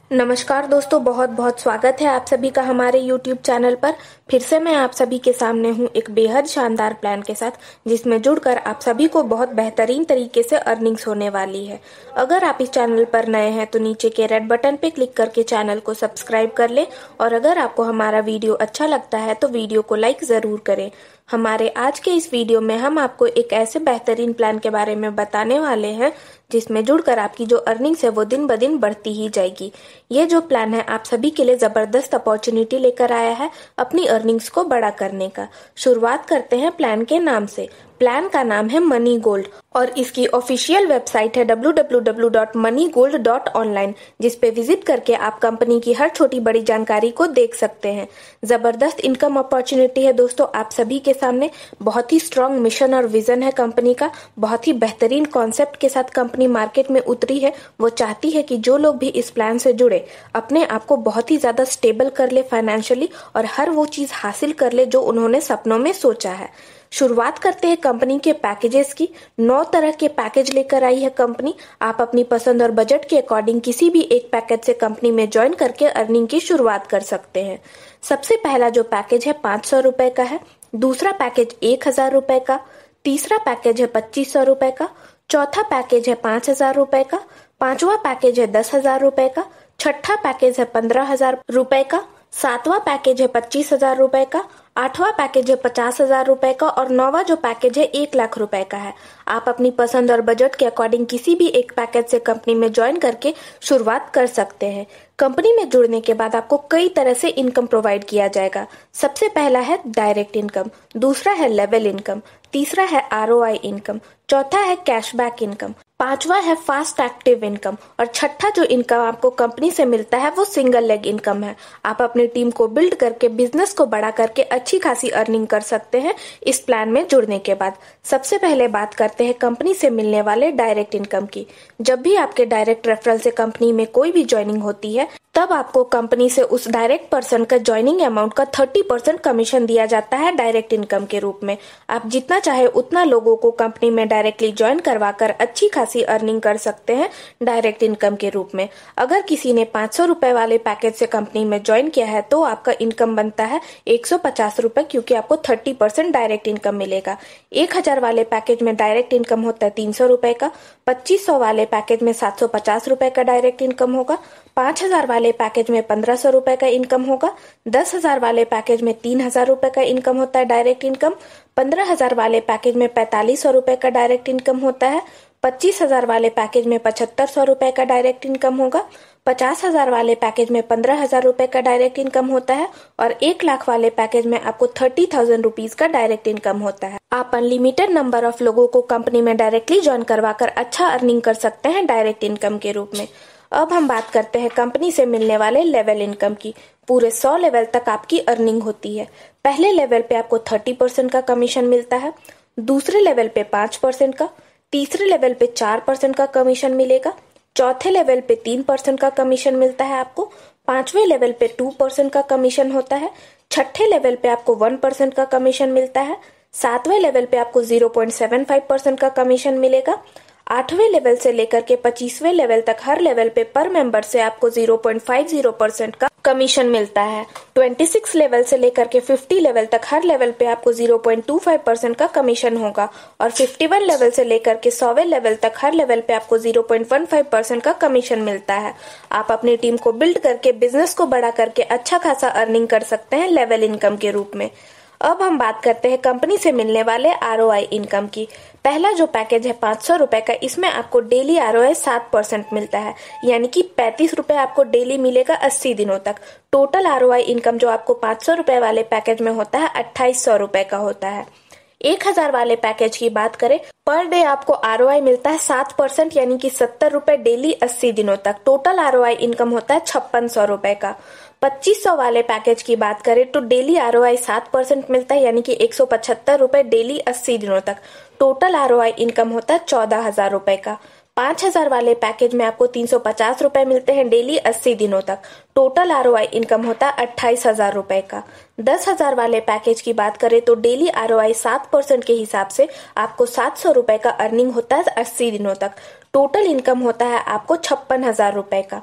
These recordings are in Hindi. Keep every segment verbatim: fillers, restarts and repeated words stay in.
नमस्कार दोस्तों, बहुत बहुत स्वागत है आप सभी का हमारे यूट्यूब चैनल पर। फिर से मैं आप सभी के सामने हूं एक बेहद शानदार प्लान के साथ, जिसमें जुड़कर आप सभी को बहुत बेहतरीन तरीके से अर्निंग्स होने वाली है। अगर आप इस चैनल पर नए हैं तो नीचे के रेड बटन पे क्लिक करके चैनल को सब्सक्राइब कर लें, और अगर आपको हमारा वीडियो अच्छा लगता है तो वीडियो को लाइक जरूर करें। हमारे आज के इस वीडियो में हम आपको एक ऐसे बेहतरीन प्लान के बारे में बताने वाले हैं जिसमें जुड़कर आपकी जो अर्निंग्स है वो दिन ब दिन बढ़ती ही जाएगी। ये जो प्लान है आप सभी के लिए जबरदस्त अपॉर्चुनिटी लेकर आया है अपनी अर्निंग्स को बड़ा करने का। शुरुआत करते हैं प्लान के नाम से। प्लान का नाम है मनी गोल्ड और इसकी ऑफिशियल वेबसाइट है W W W dot money gold dot online, जिस पे विजिट करके आप कंपनी की हर छोटी बड़ी जानकारी को देख सकते हैं। जबरदस्त इनकम अपॉर्चुनिटी है दोस्तों आप सभी के सामने। बहुत ही स्ट्रॉन्ग मिशन और विजन है कंपनी का। बहुत ही बेहतरीन कॉन्सेप्ट के साथ कंपनी मार्केट में उतरी है। वो चाहती है कि जो लोग भी इस प्लान से जुड़े अपने आप को बहुत ही ज्यादा स्टेबल कर ले फाइनेंशियली, और हर वो चीज हासिल कर ले जो उन्होंने सपनों में सोचा है। शुरुआत करते हैं कंपनी के पैकेजेस की। नौ तरह के पैकेज लेकर आई है कंपनी। आप अपनी पसंद और बजट के अकॉर्डिंग किसी भी एक पैकेज से कंपनी में ज्वाइन करके अर्निंग की शुरुआत कर सकते हैं। सबसे पहला जो पैकेज है पाँच सौ रुपए का है। दूसरा पैकेज एक हजार रुपए का। तीसरा पैकेज है पच्चीस सौ रुपए का। चौथा पैकेज है पांच हजार रुपए का। पांचवा पैकेज है दस हजार रुपए का। छठा पैकेज है पंद्रह हजार रुपए का। सातवां पैकेज है पच्चीस हजार रुपए का। आठवां पैकेज है पचास हजार रुपए का, और नौवां जो पैकेज है एक लाख रुपए का है। आप अपनी पसंद और बजट के अकॉर्डिंग किसी भी एक पैकेज से कंपनी में ज्वाइन करके शुरुआत कर सकते हैं। कंपनी में जुड़ने के बाद आपको कई तरह से इनकम प्रोवाइड किया जाएगा। सबसे पहला है डायरेक्ट इनकम, दूसरा है लेवल इनकम, तीसरा है आरओआई इनकम, चौथा है कैशबैक इनकम, पांचवा है फास्ट एक्टिव इनकम, और छठा जो इनकम आपको कंपनी से मिलता है वो सिंगल लेग इनकम है। आप अपनी टीम को बिल्ड करके बिजनेस को बड़ा करके अच्छी खासी अर्निंग कर सकते हैं इस प्लान में जुड़ने के बाद। सबसे पहले बात करते हैं कंपनी से मिलने वाले डायरेक्ट इनकम की। जब भी आपके डायरेक्ट रेफरल से कंपनी में कोई भी ज्वाइनिंग होती है तब आपको कंपनी से उस डायरेक्ट पर्सन का ज्वाइनिंग अमाउंट का तीस परसेंट कमीशन दिया जाता है डायरेक्ट इनकम के रूप में। आप जितना चाहे उतना लोगों को कंपनी में डायरेक्टली ज्वाइन करवाकर अच्छी खासी अर्निंग कर सकते हैं डायरेक्ट इनकम के रूप में। अगर किसी ने पाँच सौ रुपए वाले पैकेज से कंपनी में ज्वाइन किया है तो आपका इनकम बनता है एक सौ पचास रुपए, क्योंकि आपको तीस परसेंट डायरेक्ट इनकम मिलेगा। एक हजार वाले पैकेज में डायरेक्ट इनकम होता है तीन सौ रुपए का। पच्चीस सौ वाले पैकेज में सात सौ पचास रुपए का डायरेक्ट इनकम होगा। पांच हजार वाले पैकेज में पंद्रह सौ रुपए का इनकम होगा। दस हजार वाले पैकेज में तीन हजार रुपए का इनकम होता है डायरेक्ट इनकम। पंद्रह हजार वाले पैकेज में पैंतालीस सौ रुपए का डायरेक्ट इनकम होता है। पच्चीस हजार वाले पैकेज में पचहत्तर सौ रुपए का डायरेक्ट इनकम होगा। पचास हजार वाले पैकेज में पंद्रह हजार रुपए का डायरेक्ट इनकम होता है, और एक लाख वाले पैकेज में आपको थर्टी थाउजेंड रुपीज का डायरेक्ट इनकम होता है। आप अनलिमिटेड नंबर ऑफ लोगों को कंपनी में डायरेक्टली ज्वाइन करवाकर अच्छा अर्निंग कर सकते हैं डायरेक्ट इनकम के रूप में। अब हम बात करते हैं कंपनी से मिलने वाले लेवल इनकम की। पूरे सौ लेवल तक आपकी अर्निंग होती है। पहले लेवल पे आपको तीस परसेंट का कमीशन मिलता है, दूसरे लेवल पे पाँच परसेंट का, तीसरे लेवल पे चार परसेंट का कमीशन मिलेगा, चौथे लेवल पे तीन परसेंट का कमीशन मिलता है आपको, पांचवें लेवल पे टू परसेंट का कमीशन होता है, छठे लेवल पे आपको वन परसेंट का कमीशन मिलता है, सातवें लेवल पे आपको zero point seven five percent का कमीशन मिलेगा, आठवें लेवल से लेकर के पच्चीसवें लेवल तक हर लेवल पे पर मेंबर से आपको zero point five zero percent का कमीशन मिलता है। छब्बीस लेवल से लेकर के पचास लेवल तक हर लेवल पे आपको zero point two five percent का कमीशन होगा, और इक्यावन लेवल से लेकर के सौवें लेवल तक हर लेवल पे आपको zero point one five percent का कमीशन मिलता है। आप अपनी टीम को बिल्ड करके बिजनेस को बड़ा करके अच्छा खासा अर्निंग कर सकते हैं लेवल इनकम के रूप में। अब हम बात करते हैं कंपनी से मिलने वाले आरओआई इनकम की। पहला जो पैकेज है पाँच सौ रुपए का, इसमें आपको डेली आरओआई सात परसेंट मिलता है, यानी कि पैंतीस रुपए आपको डेली मिलेगा अस्सी दिनों तक। टोटल आरओआई इनकम जो आपको पाँच सौ रुपए वाले पैकेज में होता है अट्ठाईस सौ रुपए का होता है। एक हजार वाले पैकेज की बात करें, पर डे आपको आरओआई मिलता है सात परसेंट, यानी कि सत्तर रुपए डेली अस्सी दिनों तक। टोटल आरओआई इनकम होता है छप्पन सौ रुपए का। पच्चीस सौ वाले पैकेज की बात करें तो डेली आरओआई सात परसेंट मिलता है, यानी कि एक सौ पचहत्तर रुपए डेली अस्सी दिनों तक। टोटल आरओआई इनकम होता है चौदह हजार रुपए का। पांच हजार वाले पैकेज में आपको तीन सौ पचास रुपए मिलते हैं डेली अस्सी दिनों तक। टोटल आरओआई इनकम होता है अट्ठाईस हजार रुपए का। दस हजार वाले पैकेज की बात करें तो डेली आरओआई सात परसेंट के हिसाब से आपको सात सौ रुपए का अर्निंग होता है अस्सी दिनों तक। टोटल इनकम होता है आपको छप्पन हजार रुपए का।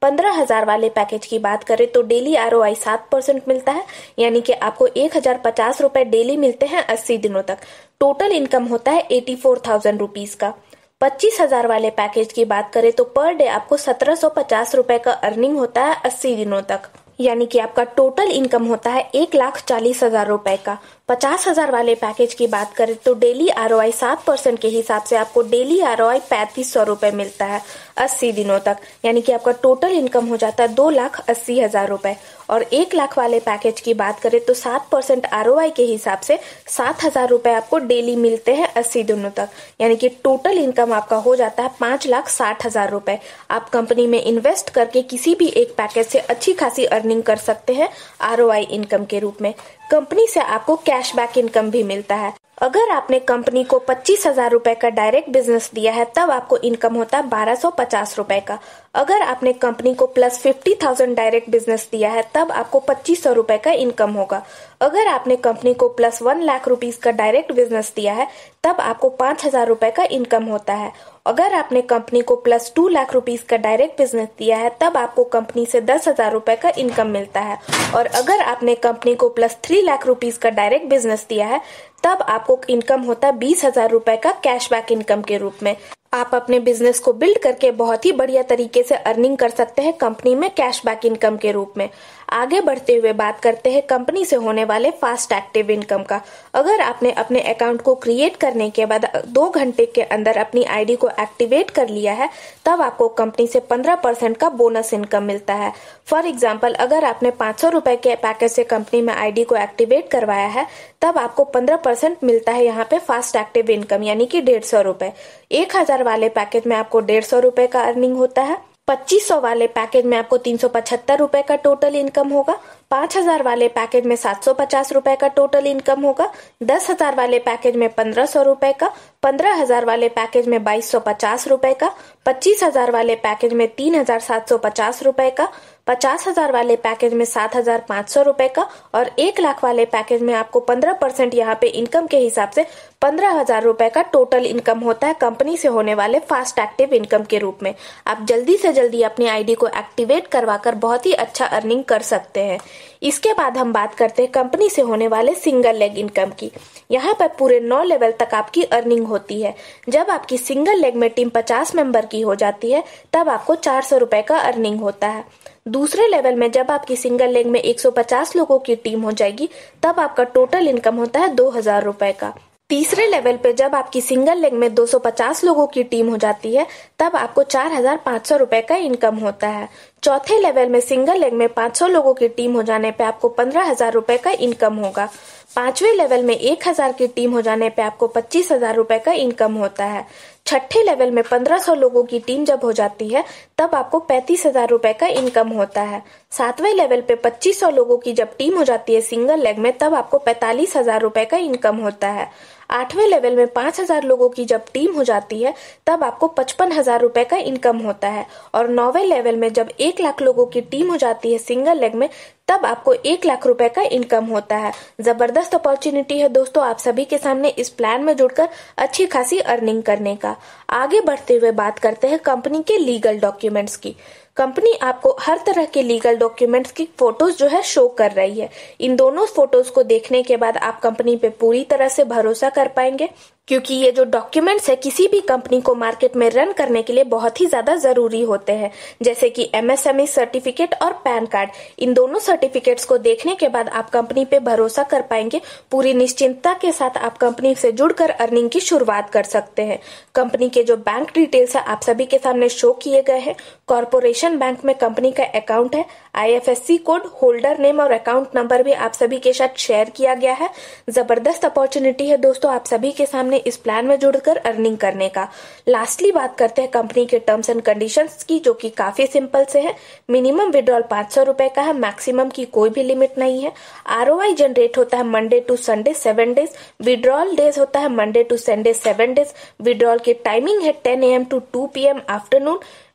पंद्रह हजार वाले पैकेज की बात करें तो डेली आरओआई सात परसेंट मिलता है, यानी कि आपको एक हजार पचास रुपए डेली मिलते हैं अस्सी दिनों तक। टोटल इनकम होता है एटी फोर थाउजेंड रुपीज का। पच्चीस हजार वाले पैकेज की बात करें तो पर डे आपको सत्रह सौ पचास रुपए का अर्निंग होता है अस्सी दिनों तक, यानी कि आपका टोटल इनकम होता है एक लाख चालीस हजार रुपए का। पचास हजार वाले पैकेज की बात करें तो डेली आरओआई सात परसेंट के हिसाब से आपको डेली आरओआई पैंतीस सौ रुपए मिलता है अस्सी दिनों तक, यानी कि आपका टोटल इनकम हो जाता है दो लाख अस्सी हजार रुपए। और एक लाख वाले पैकेज की बात करें तो सात परसेंट आरओआई के हिसाब से सात हजार रुपए आपको डेली मिलते हैं अस्सी दिनों तक, यानी कि टोटल इनकम आपका हो जाता है पांच लाख साठ हजार रुपए। आप कंपनी में इन्वेस्ट करके किसी भी एक पैकेज से अच्छी खासी अर्निंग कर सकते हैं आरओआई इनकम के रूप में। कंपनी से आपको कैशबैक इनकम भी मिलता है। अगर आपने कंपनी को पच्चीस हजार रुपए का डायरेक्ट बिजनेस दिया है तब आपको इनकम होता है बारह सौ पचास रुपए का। अगर आपने कंपनी को plus fifty thousand direct business दिया है तब आपको पच्चीस सौ रुपए का इनकम होगा। अगर आपने कंपनी को प्लस वन लाख रुपीज का डायरेक्ट बिजनेस दिया है तब आपको पांच हजार रुपए का इनकम होता है। अगर आपने कंपनी को प्लस टू लाख रुपीज का डायरेक्ट बिजनेस दिया है तब आपको कंपनी से दस हजार रुपए का इनकम मिलता है। और अगर आपने कंपनी को प्लस थ्री लाख रुपीज का डायरेक्ट बिजनेस दिया है तब आपको इनकम होता है बीस हजार रुपए का कैशबैक इनकम के रूप में। आप अपने बिजनेस को बिल्ड करके बहुत ही बढ़िया तरीके से अर्निंग कर सकते हैं कंपनी में कैशबैक इनकम के रूप में। आगे बढ़ते हुए बात करते हैं कंपनी से होने वाले फास्ट एक्टिव इनकम का। अगर आपने अपने अकाउंट को क्रिएट करने के बाद दो घंटे के अंदर अपनी आईडी को एक्टिवेट कर लिया है तब आपको कंपनी से पंद्रह परसेंट का बोनस इनकम मिलता है। फॉर एग्जाम्पल, अगर आपने पांच सौ रुपए के पैकेज से कंपनी में आईडी को एक्टिवेट करवाया है तब आपको पंद्रह परसेंट मिलता है यहाँ पे फास्ट एक्टिव इनकम, यानी कि डेढ़ सौ रुपए। एक हजार वाले पैकेज में आपको डेढ़ सौ रुपए का अर्निंग होता है। पच्चीस सौ वाले पैकेज में आपको तीन सौ पचहत्तर रुपए का टोटल इनकम होगा। पांच हजार वाले पैकेज में सात सौ पचास रुपए का टोटल इनकम होगा। दस हजार वाले पैकेज में पंद्रह सौ रुपए का। पंद्रह हजार वाले पैकेज में बाईस सौ पचास रुपए का। पच्चीस हजार वाले पैकेज में तीन हजार सात सौ पचास रुपए का। पचास हजार वाले पैकेज में सात हजार पाँच सौ रुपए का। और एक लाख वाले पैकेज में आपको पंद्रह परसेंट यहाँ पे इनकम के हिसाब से पंद्रह हजार रुपए का टोटल इनकम होता है कंपनी से होने वाले फास्ट एक्टिव इनकम के रूप में। आप जल्दी से जल्दी अपनी आईडी को एक्टिवेट करवाकर बहुत ही अच्छा अर्निंग कर सकते हैं। इसके बाद हम बात करते हैं कंपनी से होने वाले सिंगल लेग इनकम की। यहाँ पर पूरे नौ लेवल तक आपकी अर्निंग होती है। जब आपकी सिंगल लेग में टीम पचास मेंबर की हो जाती है तब आपको चार सौ रुपए का अर्निंग होता है। दूसरे लेवल में जब आपकी सिंगल लेग में एक सौ पचास लोगों की टीम हो जाएगी तब आपका टोटल इनकम होता है दो हजार रुपए का। तीसरे लेवल पे जब आपकी सिंगल लेग में दो सौ पचास लोगों की टीम हो जाती है तब आपको चार हजार पाँच सौ रुपए का इनकम होता है। चौथे लेवल में सिंगल लेग में पाँच सौ लोगों की टीम हो जाने पे आपको पंद्रह हजार रुपए का इनकम होगा। पांचवे लेवल में एक हजार की टीम हो जाने पे आपको पच्चीस हजार रुपए का इनकम होता है। छठे लेवल में पंद्रह सौ लोगों की टीम जब हो जाती है तब आपको पैंतीस हजार रुपए का इनकम होता है। सातवें लेवल पे पच्चीस सौ लोगों की जब टीम हो जाती है सिंगल लेग में तब आपको पैंतालीस हजार रुपए का इनकम होता है। आठवें लेवल में पांच हजार लोगों की जब टीम हो जाती है तब आपको पचपन हजार रुपए का इनकम होता है। और नौवे लेवल में जब एक लाख लोगों की टीम हो जाती है सिंगल लेग में तब आपको एक लाख रुपए का इनकम होता है। जबरदस्त अपॉर्चुनिटी है दोस्तों आप सभी के सामने इस प्लान में जुड़कर अच्छी खासी अर्निंग करने का। आगे बढ़ते हुए बात करते हैं कंपनी के लीगल डॉक्यूमेंट्स की। कंपनी आपको हर तरह के लीगल डॉक्यूमेंट्स की फोटोज जो है शो कर रही है। इन दोनों फोटोज को देखने के बाद आप कंपनी पे पूरी तरह से भरोसा कर पाएंगे, क्योंकि ये जो डॉक्यूमेंट्स है किसी भी कंपनी को मार्केट में रन करने के लिए बहुत ही ज्यादा जरूरी होते हैं, जैसे कि एमएसएमई सर्टिफिकेट और पैन कार्ड। इन दोनों सर्टिफिकेट्स को देखने के बाद आप कंपनी पे भरोसा कर पाएंगे। पूरी निश्चिंतता के साथ आप कंपनी से जुड़कर अर्निंग की शुरुआत कर सकते हैं। कंपनी के जो बैंक डिटेल्स है आप सभी के सामने शो किए गए हैं। कॉर्पोरेशन बैंक में कंपनी का अकाउंट है। आईएफएससी कोड, होल्डर नेम और अकाउंट नंबर भी आप सभी के साथ शेयर किया गया है। जबरदस्त अपॉर्चुनिटी है दोस्तों आप सभी के सामने इस प्लान में जुड़कर अर्निंग करने का। लास्टली बात करते हैं कंपनी के टर्म्स एंड कंडीशंस की, जो कि काफी सिंपल से है। मिनिमम विड्रॉल पांच सौ रुपए का है, मैक्सिमम की कोई भी लिमिट नहीं है। आरओआई जनरेट होता है Monday to Sunday seven days. Withdrawal days होता है Monday to Sunday seven days. Withdrawal की टाइमिंग है ten A M to two P M afternoon.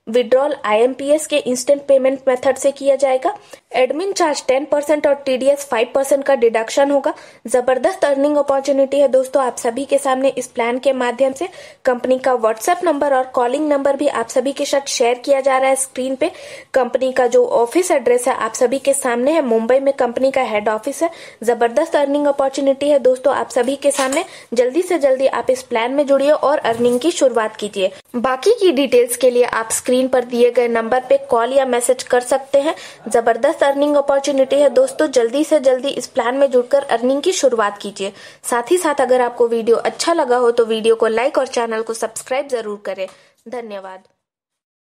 Withdrawal I M P S के इंस्टेंट पेमेंट मेथड से किया जाएगा। एडमिन चार्ज टेन परसेंट और T D S five percent का डिडक्शन होगा। जबरदस्त अर्निंग अपॉर्चुनिटी है दोस्तों आप सभी के सामने। इस प्लान के माध्यम से कंपनी का व्हाट्सएप नंबर और कॉलिंग नंबर भी आप सभी के साथ शेयर किया जा रहा है स्क्रीन पे। कंपनी का जो ऑफिस एड्रेस है आप सभी के सामने है, मुंबई में कंपनी का हेड ऑफिस है। जबरदस्त अर्निंग अपॉर्चुनिटी है दोस्तों आप सभी के सामने। जल्दी से जल्दी आप इस प्लान में जुड़िए और अर्निंग की शुरुआत कीजिए। बाकी की डिटेल्स के लिए आप स्क्रीन पर दिए गए नंबर पे कॉल या मैसेज कर सकते हैं। जबरदस्त अर्निंग अपॉर्चुनिटी है दोस्तों, जल्दी से जल्दी इस प्लान में जुड़कर अर्निंग की शुरुआत कीजिए। साथ ही साथ अगर आपको वीडियो अच्छा लगा हो तो वीडियो को लाइक और चैनल को सब्सक्राइब जरूर करें। धन्यवाद।